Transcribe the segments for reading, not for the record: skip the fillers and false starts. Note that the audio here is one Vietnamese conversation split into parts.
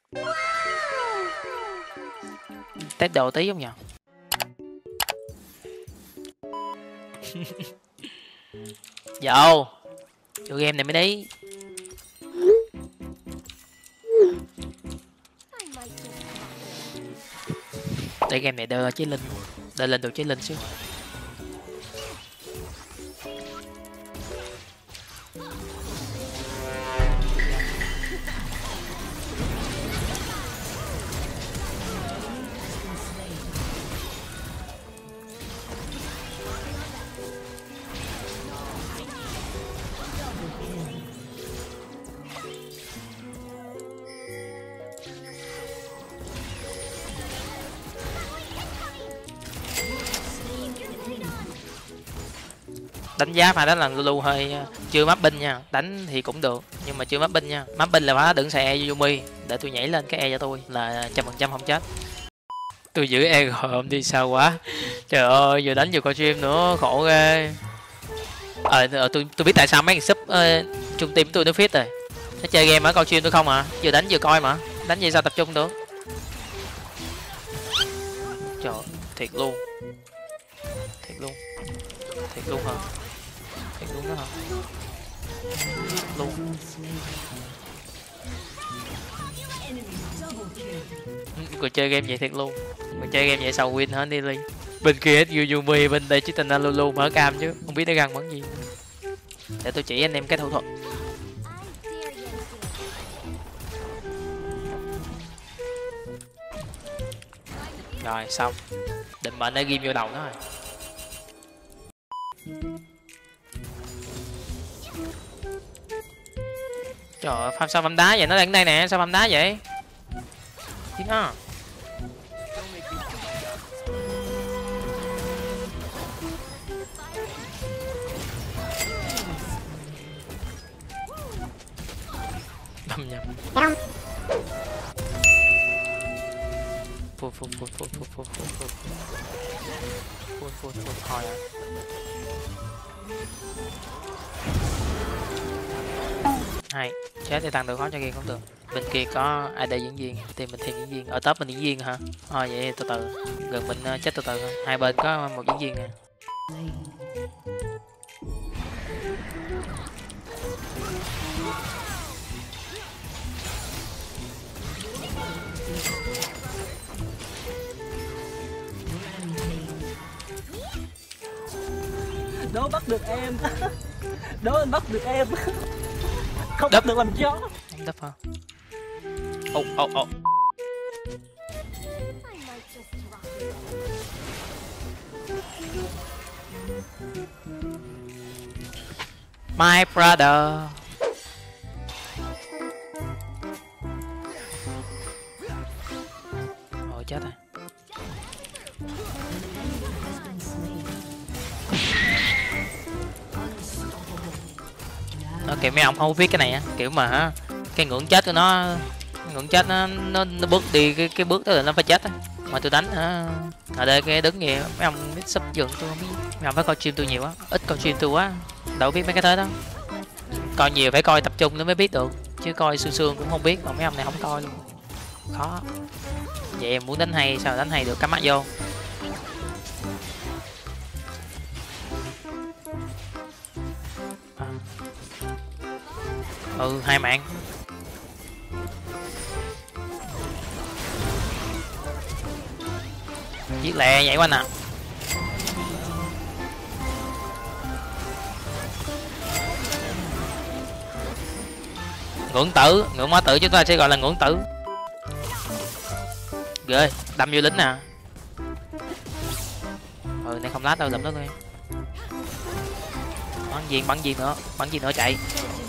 Test đồ tí không nhở? Vô game này mới đi. Để game này đơ chế linh, đơ lên được chế linh xíu. Đánh giá phải đánh là Lulu hơi chưa map binh nha, đánh thì cũng được nhưng mà chưa map binh nha. Map binh là phải đừng xài E Yumi để tôi nhảy lên cái E cho tôi là 100% không chết. Tôi giữ E gồm đi sao quá. Trời ơi, vừa đánh vừa coi stream nữa, khổ ghê. Tôi biết tại sao mấy thằng sub trung team tôi nó fit rồi. Nó chơi game ở coi stream tôi không à, vừa đánh vừa coi mà. Đánh vậy sao tập trung được. Trời, thiệt luôn. Thiệt luôn. Thiệt luôn hả? Thiệt luôn đó hả? Luôn. Còn chơi game vậy thiệt luôn. Còn chơi game vậy sao win hết đi Ly. Bên kia hết Yumi, bên đây chỉ tình là Lulu mở cam chứ không biết để găng bắn gì. Để tôi chỉ anh em cái thủ thuật. Rồi xong. Định mệnh đã ghim vô đầu nó rồi. Trời ơi, sao băm đá vậy? Nó đang đây nè, sao băm đá vậy? Tiếng á. Băm nhầm. Phun thôi à. Hay chết thì tăng độ khó cho game cũng được. Bên kia có AD diễn viên thì mình thêm diễn viên. Ở top mình diễn viên hả? Vậy từ từ, gần mình chết từ từ thôi. Hai bên có một diễn viên nè. Đố bắt được em. Đố anh bắt được em. Không đập được làm chó. Không đập hả? My brother. Ôi chết rồi. Kiểu mấy ông không biết cái này á, kiểu mà cái ngưỡng chết của nó, ngưỡng chết nó bước đi cái bước đó là nó phải chết á. Mà tôi đánh ở đây cái đứng gì mấy ông biết sub giường tôi không biết. Mấy ông phải coi stream tôi nhiều quá, ít coi stream tôi quá, đâu biết mấy cái thế đó. Coi nhiều phải coi tập trung nó mới biết được, chứ coi sương sương cũng không biết. Mà mấy ông này không coi luôn, khó. Vậy em muốn đánh hay sao đánh hay được, cắm mắt vô. Hai mạng. Giết lẹ nhảy quanh à. Ngưỡng tử, ngưỡng hóa tử chúng ta sẽ gọi là ngưỡng tử. Ghê, đâm vô lính nè. Này không lát đâu, đâm nó luôn em. Bắn gì nữa chạy.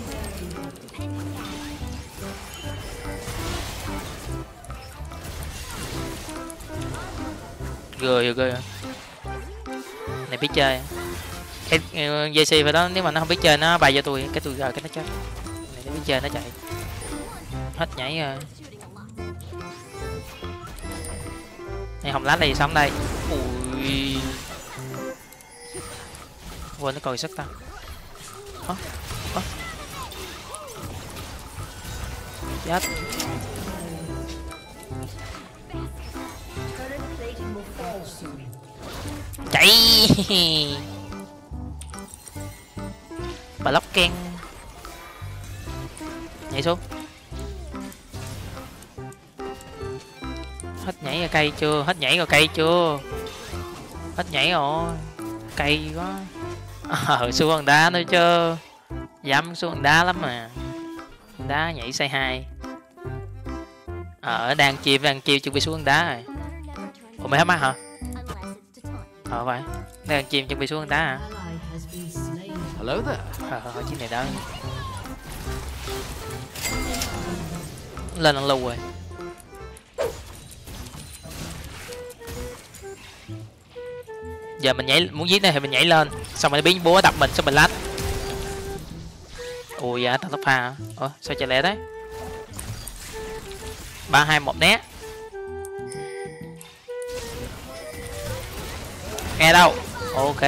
Ghê này biết chơi. Cái JC phải đó, nếu mà nó không biết chơi nó bày cho tôi cái tôi cái nó chết. Này nó biết chơi nó chạy. Hết nhảy rồi. Này hồng lá này xong đây. Ui. Quên nó coi sức ta. Chết. Chạy. Block ken. Nhảy xuống. Hết nhảy ra cây chưa? Hết nhảy rồi cây chưa? Hết nhảy rồi. Cây quá. Xuống hòn đá nữa chứ. Dám xuống hòn đá lắm mà. Đá nhảy xây 2. Đang chiêu chuẩn bị xuống hòn đá rồi. Ủa mày hết mắt hả? Phải. Đang chim chuẩn bị xuống hòn đá hả? Hello there. Chiếc này đó. Lên ăn lưu rồi. Giờ mình nhảy, muốn giết này thì mình nhảy lên, xong rồi biến búa đập mình, xong mình lách. Ui dạ, tao tóc pha hả? Sao chạy lẹ đấy? 3, 2, 1 né. Nghe đâu? Ok.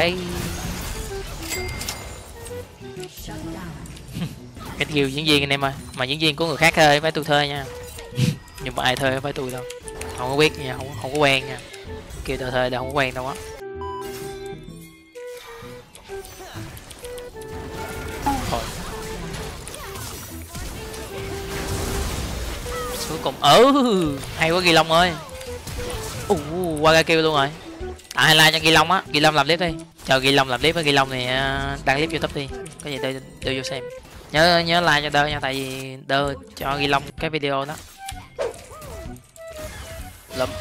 Cái kêu diễn viên anh em ơi, mà diễn viên của người khác thuê phải tôi thuê nha. Nhưng mà ai thuê phải tôi đâu, không có biết nha, không có quen nha. Kêu tôi thuê đâu không có quen đâu á. Cuối cùng hay quá Ghi Long ơi. Qua ra kêu luôn rồi. Highlight cho Ghi Long á, Ghi Long làm clip đi. Chờ Ghi Long làm clip với Ghi Long thì đăng clip YouTube đi. Có gì đưa vô xem. Nhớ like cho Đơ nha, tại vì Đơ cho Ghi Long cái video đó. Lụm.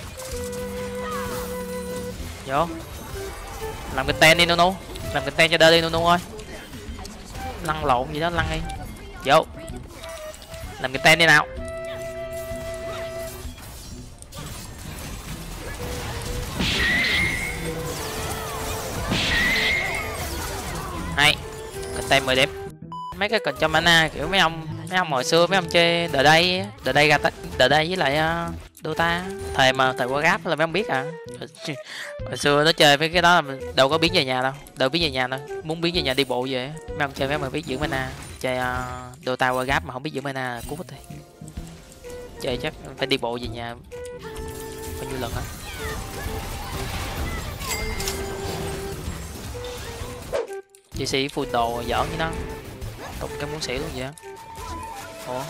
Vô. Làm cái ten đi Nunu. Làm cái ten cho Đơ đi Nunu ơi. Lăn lộn gì đó, lăn đi. Vô. Làm cái ten đi nào. Hay. Cái tem 10 đẹp. Mấy cái cần cho mana kiểu mấy ông hồi xưa mấy ông chơi đờ đây với lại Dota thời Warcraft là mấy ông biết à. Hồi xưa nó chơi với cái đó là đâu có biến về nhà đâu, biến về nhà đâu, muốn biến về nhà đi bộ về. Mấy ông chơi mấy ông biết giữ mana, chơi Dota Warcraft mà không biết giữ mana là cút rồi. Chơi chắc phải đi bộ về nhà bao nhiêu lần hả? GC full đồ giỡn với nó. Tục cái muốn xỉu luôn vậy. Ủa?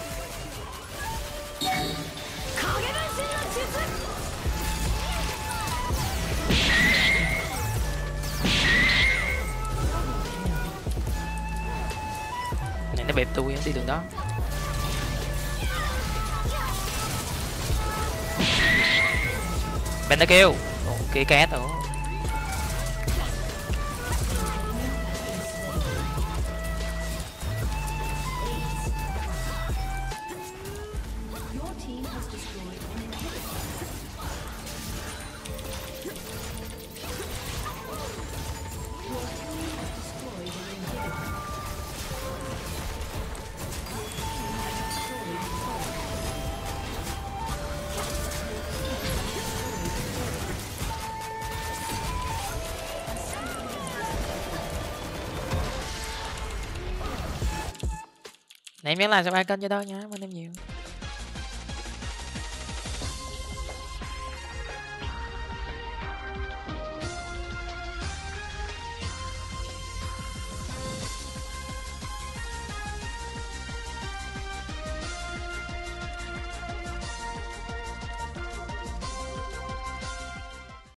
Này nó bẹp tôi đi đường đó. Bên nó kêu. Kia két rồi. Nãy miếng like subscribe kênh cho đó nhá, cảm ơn em nhiều.